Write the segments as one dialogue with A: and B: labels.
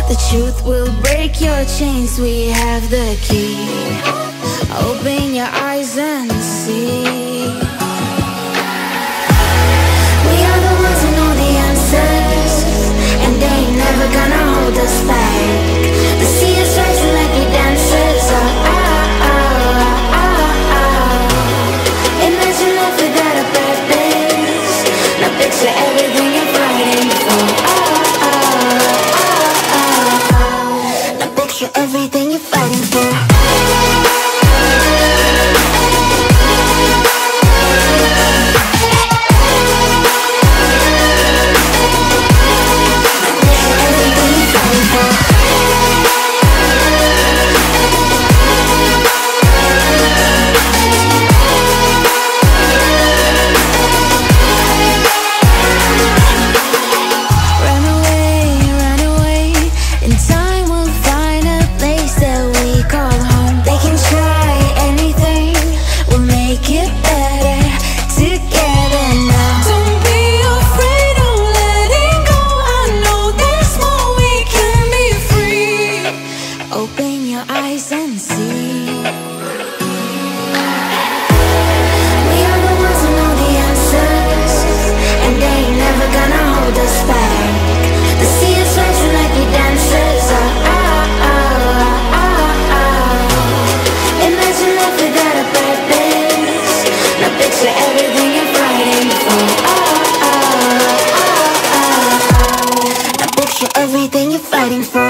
A: The truth will break your chains, we have the key. Open your eyes and see. We are the ones who know the answers, and they ain't never gonna hold us back. The sea is rising like we dancers. Imagine life without a purpose. Now picture everything you're fighting for. Now picture everything you're fighting for. Open your eyes and see. We are the ones who know the answers, and they ain't never gonna hold us back. The sea is rising like we dancers. Imagine life without a purpose. Now picture everything you're fighting for. Now picture everything you're fighting for.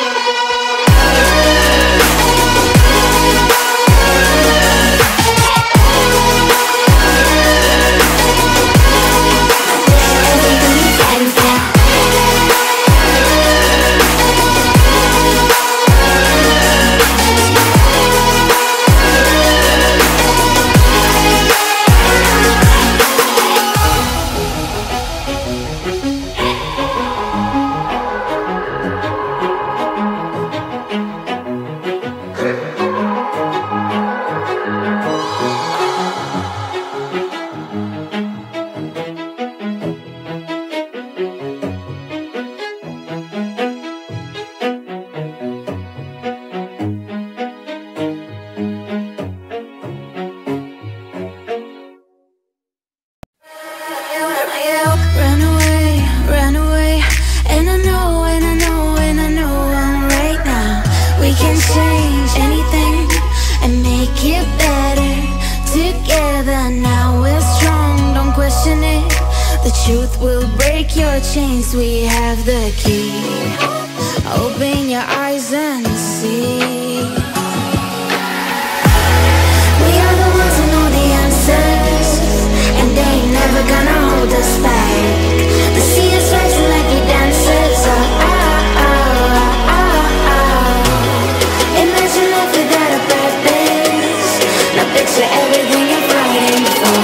A: Run away, and I know I'm right now. We can change anything and make it better together. Now we're strong, don't question it. The truth will break your chains, we have the key. Open your eyes and see. We are the ones who know the answers, and they ain't never gonna hold us back. The sea is rising like we dancers. Imagine life without a purpose. Now picture everything you're fighting for.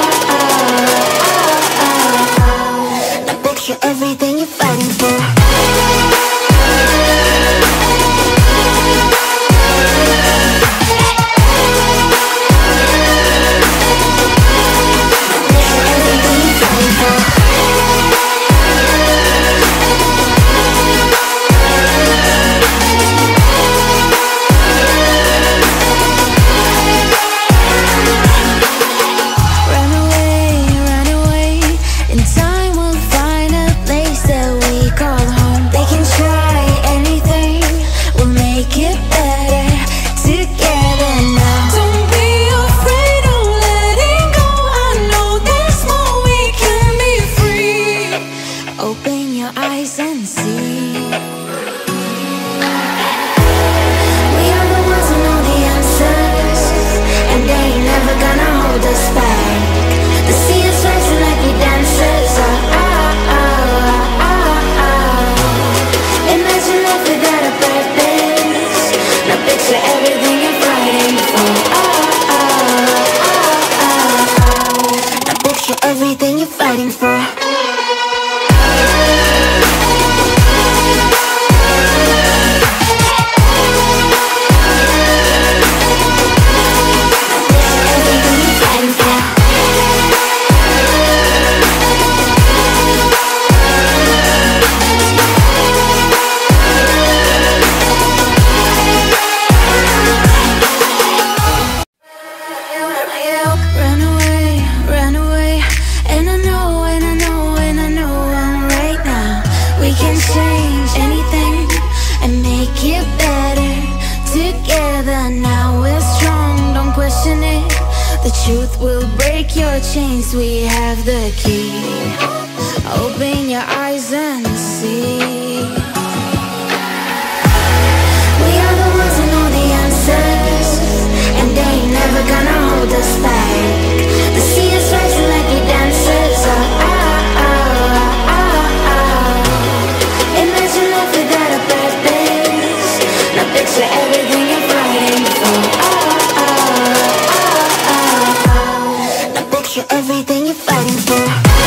A: Now picture everything you're fighting for. Open your eyes and see. We are the ones who know the answers, and they ain't never gonna hold us back. The sea is rising like we dancers. Imagine life without a purpose. Now picture everything you're fighting for. Now picture everything you're fighting for. can change anything and make it better together. Now we're strong, don't question it. The truth will break your chains. We have the key. Open your eyes and see. We are the ones who know the answers, and they ain't never gonna hold us back. The sea is rising like we dancers. Imagine life without a purpose. Now picture everything you're fighting for. Now picture everything you're fighting for.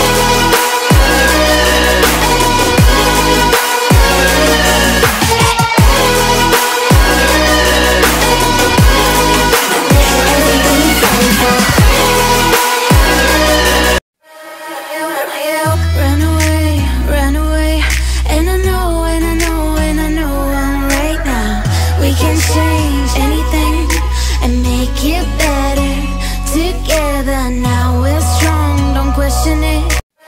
A: Change anything and make it better together. Now we're strong, don't question it.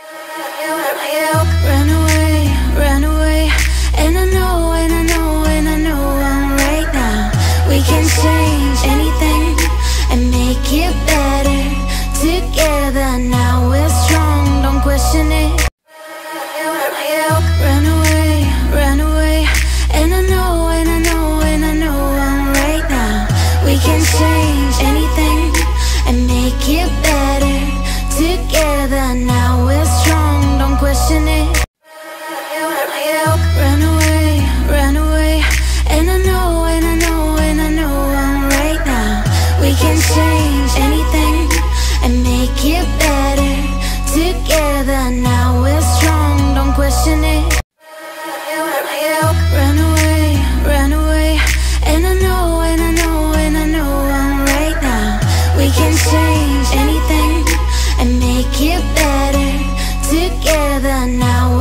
A: Run away, run away. And I know, and I know, and I know I'm right now. We can change anything and make it better together. Now we're strong, don't question it. Run away, run away. And I know, and I know, and I know I'm right now. We can change anything and make it better together. Now we're strong, don't question it. Run away, run away. And I know, and I know, and I know I'm right now. We can change anything and make it better together. Now we're strong, don't question it. Run away, run away. And I know, and I know, and I know I'm right now. We can change anything and make it better together. Now